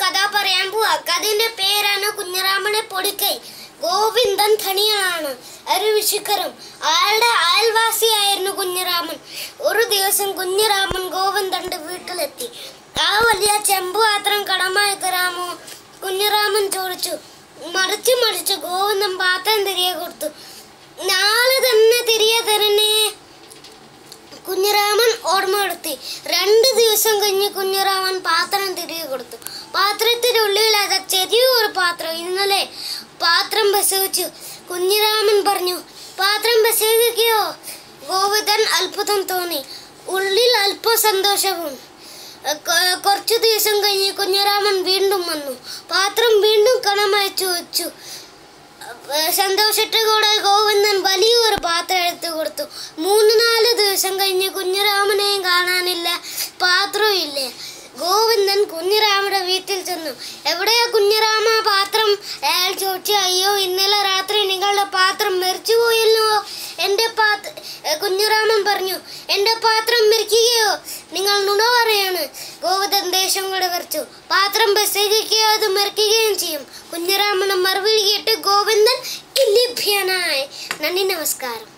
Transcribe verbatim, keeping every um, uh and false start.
കഥ പറയാൻ പോവാ. കഥയുടെ പേരാണ് കുഞ്ഞിരാമനെ പൊടിക്കൈ. ഗോവിന്ദൻ ധനികനാണ്, അരുവിശിഖരം. അയാളുടെ അയൽവാസിയായിരുന്നു കുഞ്ഞിരാമൻ. ഒരു ദിവസം കുഞ്ഞിരാമൻ ഗോവിന്ദന്റെ വീട്ടിലെത്തി. ആ വലിയ ചെമ്പ് പാത്രം കടമായി തരാമോ? കുഞ്ഞിരാമൻ ചോദിച്ചു. മറിച്ച് മറിച്ച് ഗോവിന്ദൻ പാത്രം തിരികെ കൊടുത്തു. നാളെ തന്നെ തിരികെ തരണേ. കുഞ്ഞിരാമൻ ഓർമ്മപ്പെടുത്തി. രണ്ടു ദിവസം കഴിഞ്ഞ് കുഞ്ഞിരാമൻ പാത്രം തിരികെ കൊടുത്തു. പാത്രത്തിനുള്ളിൽ അത് ചെറിയൊരു പാത്രം. ഇന്നലെ പാത്രം ബസവിച്ചു. കുഞ്ഞിരാമൻ പറഞ്ഞു, പാത്രം ബസവിക്കോ? ഗോവിന്ദൻ അത്ഭുതം തോന്നി. ഉള്ളിൽ അല്പ സന്തോഷവും. കുറച്ചു ദിവസം കഴിഞ്ഞ് കുഞ്ഞിരാമൻ വീണ്ടും വന്നു. പാത്രം വീണ്ടും കണമയച്ചു വെച്ചു. സന്തോഷത്തോടെ ഗോവിന്ദൻ വലിയൊരു പാത്രം എടുത്തു കൊടുത്തു. മൂന്ന് നാല് ദിവസം കഴിഞ്ഞ് കുഞ്ഞിരാമനെയും കാണാനില്ല, പാത്രവും ഇല്ല. ഗോവിന്ദൻ കുഞ്ഞിരാമയുടെ വീട്ടിൽ ചെന്നു. എവിടെയാ കുഞ്ഞിരാമ പാത്രം? അയാൾ ചോദിച്ചു. അയ്യോ, ഇന്നലെ രാത്രി നിങ്ങളുടെ പാത്രം മരിച്ചുപോയല്ലോ. എന്റെ പാത്ര കുഞ്ഞിരാമൻ പറഞ്ഞു, എന്റെ പാത്രം മരിക്കുകയോ? നിങ്ങൾ നുണ പറയാണ്. ഗോവിന്ദൻ ദേഷ്യം കൂടെ വരച്ചു. പാത്രം ബസ്സിക്കുകയോ അത് മരിക്കുകയും ചെയ്യും. കുഞ്ഞിരാമന് മറുപടി കേട്ട് ഗോവിന്ദൻ ലഭ്യനായി. നന്ദി, നമസ്കാരം.